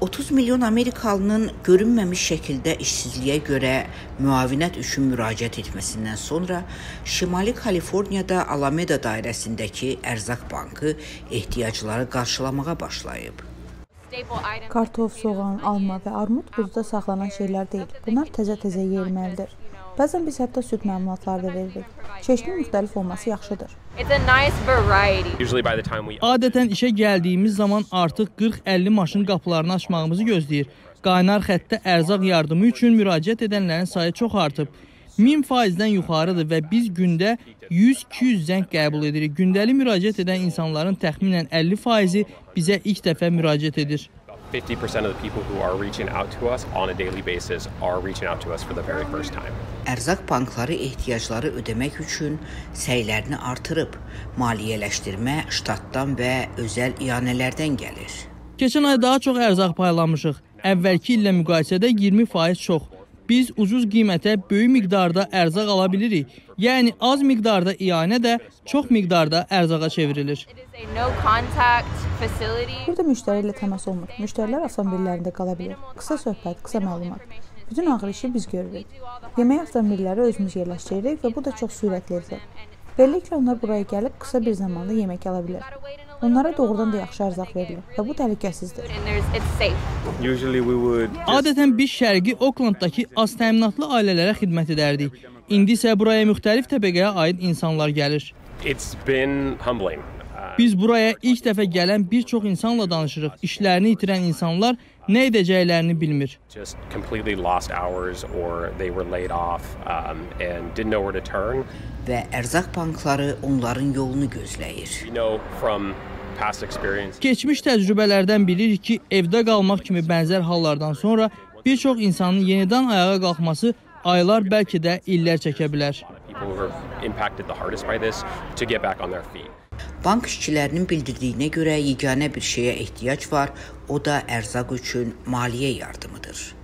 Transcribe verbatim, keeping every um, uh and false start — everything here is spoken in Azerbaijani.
otuz milyon Amerikalının görünməmiş şəkildə işsizliyə görə müavinət üçün müraciət etməsindən sonra Şimali Kaliforniyada Alameda dairəsindəki Ərzaq Bankı ehtiyacları qarşılamağa başlayıb. Kartof, soğan, alma və armud buzda saxlanan şeylər deyil. Bunlar təzə-təzə yeyilməlidir. Bəzən biz hətta süd məmulatları da veririk. Çeşidin müxtəlif olması yaxşıdır. Adətən işə gəldiyimiz zaman artıq qırx əlli maşın qapılarını açmağımızı gözləyir. Qaynar xəttə ərzaq yardımı üçün müraciət edənlərin sayı çox artıb. min faizdən yuxarıdır və biz gündə yüz iki yüz zəng qəbul edirik. Gündəlik müraciət edən insanların təxminən əlli faizi bizə ilk dəfə müraciət edir. fifty percent of the people who are reaching out to us on a daily basis are reaching out to us for the very first time. Ərzaq bankları ehtiyacları ödəmək üçün səylərini artırıb. Maliyyələşdirmə ştatdan və özəl iyanələrdən gəlir. Keçən ay daha çox ərzaq paylamışıq. Əvvəlki illə müqayisədə iyirmi faiz çox. Biz ucuz qiymətə böyük miqdarda ərzaq ala bilirik. Yəni az miqdarda iyanə də çox miqdarda ərzağa çevrilir. Burada müştəri ilə təmas olmur. Müştərilər avtomobillərində qala bilir. Qısa söhbət, qısa məlumat. Bütün ağır işi biz görürük. Yemək avtomobilləri özümüz yerləşdiririk və bu da çox sürətlidir. Beləliklə onlar buraya gəlib qısa bir zamanda yemək ala bilər. Onlara doğrudan da yaxşı ərzaq verilir və bu təhlükəsizdir. Adətən biz şərqi Oaklanddakı az təminatlı ailələrə xidmət edərdik. İndi isə buraya müxtəlif təbəqəyə aid insanlar gəlir. Biz buraya ilk dəfə gələn bir çox insanla danışırıq. İşlərini itirən insanlar nə edəcəklərini bilmir. Və ərzaq bankları onların yolunu gözləyir. Keçmiş təcrübələrdən bilirik ki, evdə qalmaq kimi bənzər hallardan sonra bir çox insanın yenidən ayağa qalxması aylar, bəlkə də illər çəkə bilər. Bank işçilərinin bildirdiyinə görə yeganə bir şeyə ehtiyac var, o da ərzaq üçün maliyyə yardımıdır.